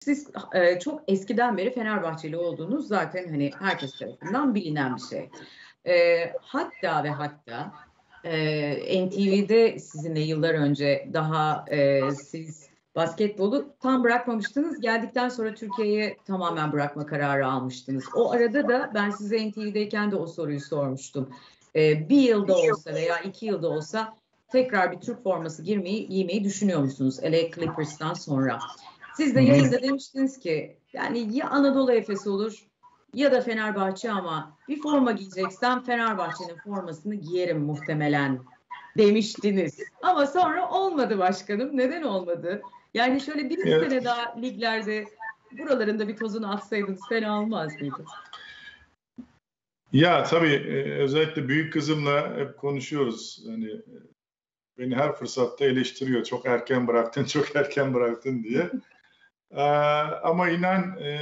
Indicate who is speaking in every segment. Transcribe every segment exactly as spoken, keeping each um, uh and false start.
Speaker 1: Siz e, çok eskiden beri Fenerbahçeli olduğunuz zaten hani herkes tarafından bilinen bir şey. E, hatta ve hatta e, N T V'de sizinle yıllar önce daha e, siz basketbolu tam bırakmamıştınız. Geldikten sonra Türkiye'yi tamamen bırakma kararı almıştınız. O arada da ben size N T V'deyken de o soruyu sormuştum. E, bir yılda olsa veya iki yılda olsa tekrar bir Türk forması girmeyi, giymeyi düşünüyor musunuz L A Clippers'tan sonra? Siz de yayında demiştiniz ki yani ya Anadolu Efes olur ya da Fenerbahçe ama bir forma giyeceksem Fenerbahçe'nin formasını giyerim muhtemelen demiştiniz. Ama sonra olmadı başkanım. Neden olmadı? Yani şöyle bir iki
Speaker 2: Evet.
Speaker 1: sene daha liglerde buralarında bir tozunu atsaydınız fena olmaz mıydı?
Speaker 2: Ya tabii özellikle büyük kızımla hep konuşuyoruz. Hani beni her fırsatta eleştiriyor. Çok erken bıraktın, çok erken bıraktın diye. Ee, ama inan e,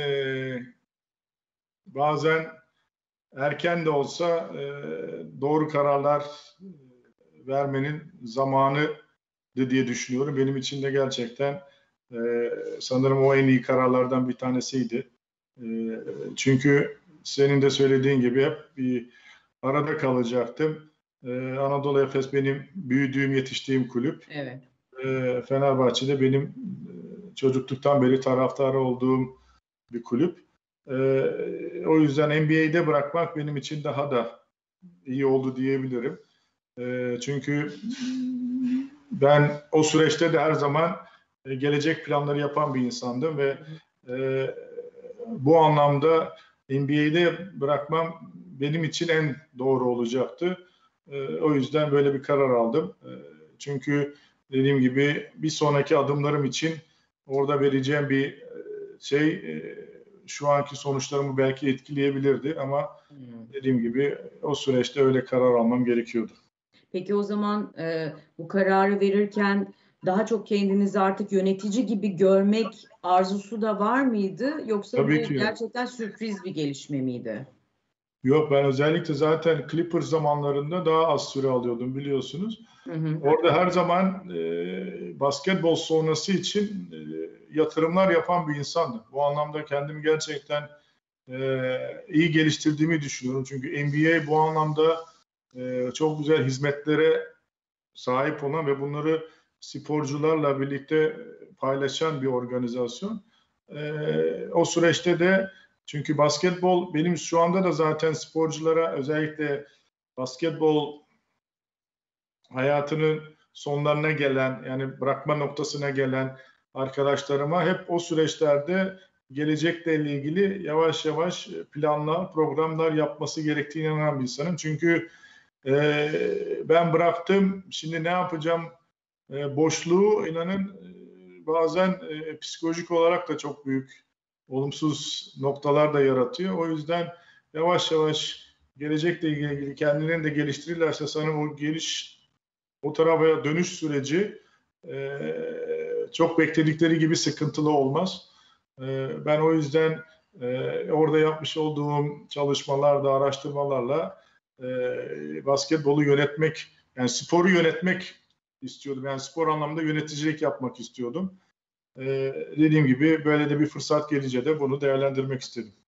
Speaker 2: bazen erken de olsa e, doğru kararlar vermenin zamanı diye düşünüyorum. Benim için de gerçekten e, sanırım o en iyi kararlardan bir tanesiydi. E, çünkü senin de söylediğin gibi hep bir arada kalacaktım. E, Anadolu Efes benim büyüdüğüm, yetiştiğim kulüp.
Speaker 1: Evet.
Speaker 2: E, Fenerbahçe'de benim e, çocukluktan beri taraftarı olduğum bir kulüp. E, o yüzden N B A'de bırakmak benim için daha da iyi oldu diyebilirim. E, çünkü ben o süreçte de her zaman e, gelecek planları yapan bir insandım ve e, bu anlamda N B A'de bırakmam benim için en doğru olacaktı. E, o yüzden böyle bir karar aldım. E, çünkü dediğim gibi bir sonraki adımlarım için orada vereceğim bir şey e, şu anki sonuçlarımı belki etkileyebilirdi ama
Speaker 1: Hmm.
Speaker 2: dediğim gibi o süreçte öyle karar almam gerekiyordu.
Speaker 1: Peki o zaman e, bu kararı verirken daha çok kendinizi artık yönetici gibi görmek arzusu da var mıydı? Yoksa
Speaker 2: Tabii
Speaker 1: bu
Speaker 2: ki.
Speaker 1: gerçekten sürpriz bir gelişme miydi?
Speaker 2: Yok, ben özellikle zaten Clippers zamanlarında daha az süre alıyordum biliyorsunuz.
Speaker 1: Hı hı.
Speaker 2: Orada her zaman e, basketbol sonrası için e, yatırımlar yapan bir insandım. Bu anlamda kendimi gerçekten e, iyi geliştirdiğimi düşünüyorum. Çünkü N B A bu anlamda e, çok güzel hizmetlere sahip olan ve bunları sporcularla birlikte paylaşan bir organizasyon. E, o süreçte de çünkü basketbol benim şu anda da zaten sporculara özellikle basketbol hayatının sonlarına gelen yani bırakma noktasına gelen arkadaşlarıma hep o süreçlerde gelecekle ilgili yavaş yavaş planlar, programlar yapması gerektiğine inanan bir insanım. Çünkü e, ben bıraktım, şimdi ne yapacağım e, boşluğu inanın e, bazen e, psikolojik olarak da çok büyük olumsuz noktalar da yaratıyor. O yüzden yavaş yavaş gelecekle ilgili kendilerini de geliştirirlerse sanırım o geliş o tarafa dönüş süreci e, çok bekledikleri gibi sıkıntılı olmaz. E, ben o yüzden e, orada yapmış olduğum çalışmalarda, araştırmalarla e, basketbolu yönetmek, yani sporu yönetmek istiyordum. Yani spor anlamında yöneticilik yapmak istiyordum. E, dediğim gibi böyle de bir fırsat gelince de bunu değerlendirmek istedim.